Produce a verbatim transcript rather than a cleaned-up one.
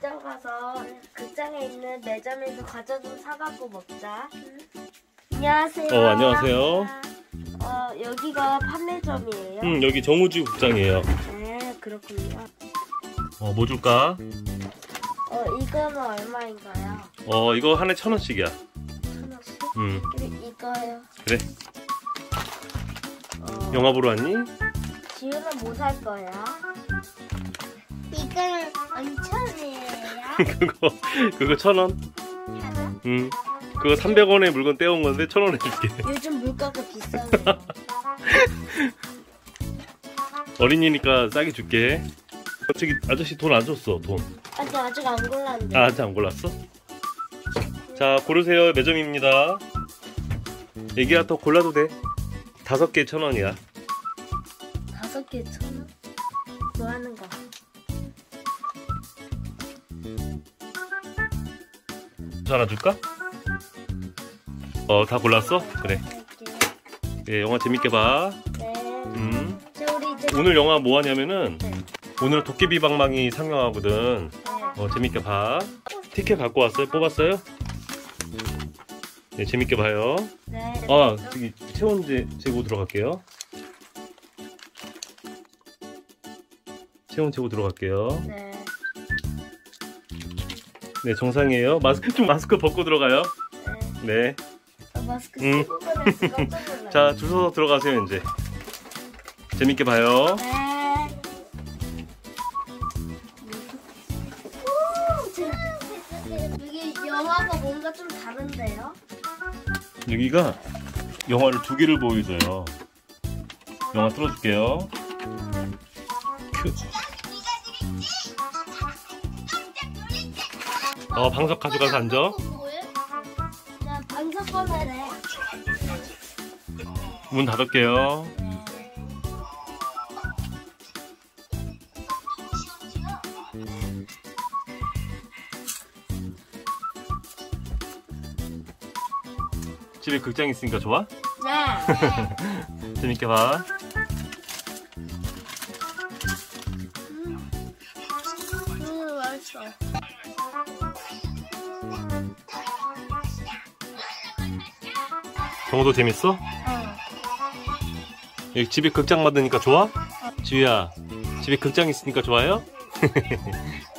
극장 가서 극장에 있는 매점에서 과자 좀 사갖고 먹자. 안녕하세요. 어, 안녕하세요. 어, 여기가 판매점이에요? 음, 여기 정우주 국장이에요. 네, 그렇군요. 어, 뭐 줄까? 어, 이거는 얼마인가요? 어, 이거 하나에 천 원씩이야. 천 원씩? 음, 그리고 이거요. 그래. 어, 영화 보러 왔니? 지우는 뭐 살 거예요? 이거는 원천이에요. 그거, 그거 천 원. 음, 그거 삼백 원에 물건 떼온 건데 천 원에 줄게. 요즘 물가가 비싸네. 어린이니까 싸게 줄게. 저기 아저씨 돈 안 줬어, 돈. 아직 아직 안 골랐는데. 아, 아직 안 골랐어? 자, 고르세요. 매점입니다. 애기야, 더 골라도 돼. 다섯 개 천 원이야. 다섯 개 천 원? 뭐 하는 거? 하나 줄까? 어, 다 골랐어? 그래. 예, 영화 재밌게 봐. 네. 음. 자, 우리 이제 오늘 영화 뭐 하냐면은 네. 오늘 도깨비 방망이 상영하거든. 네. 어, 재밌게 봐. 티켓 갖고 왔어요? 뽑았어요? 네, 재밌게 봐요. 네. 아, 저기 체온제 재고 들어갈게요. 체온 재고 들어갈게요. 네. 네, 정상이에요. 마스크 좀 마스크 벗고 들어가요. 네. 네. 아, 마스크 음. 쓰고 그래서 깜짝 놀랐네. 자, 줄 서서 들어가세요, 이제. 재밌게 봐요. 네. 오, 재- 여기 영화가 뭔가 좀 다른데요? 여기가 영화를 두 개를 보여줘요. 영화 틀어줄게요. 큐. 어, 방석 가져가서 앉아. 자, 방석 꺼내래. 문 닫을게요. 집에 극장 있으니까 좋아? 네. 재밌게 봐. 음, 맛있어. 정우도 재밌어? 어. 여기 집에 극장 만드니까 좋아? 지우야, 집에 극장 있으니까 좋아요?